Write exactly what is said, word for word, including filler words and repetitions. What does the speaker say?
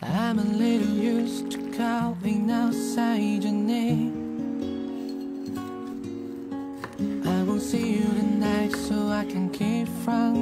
I'm a little used to going outside your name. I won't see you tonight, so I can keep from